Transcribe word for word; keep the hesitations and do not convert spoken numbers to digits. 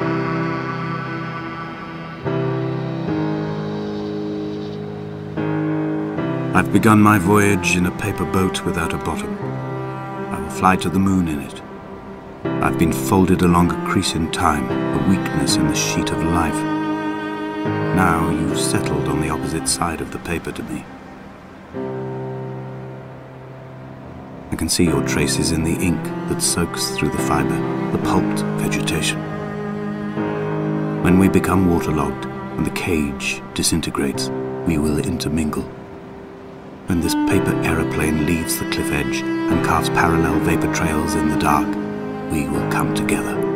I've begun my voyage in a paper boat without a bottom. I will fly to the moon in it. I've been folded along a crease in time, a weakness in the sheet of life. Now you've settled on the opposite side of the paper to me. I can see your traces in the ink that soaks through the fiber, the pulped vegetation. When we become waterlogged and the cage disintegrates, we will intermingle. When this paper aeroplane leaves the cliff edge and carves parallel vapor trails in the dark, we will come together.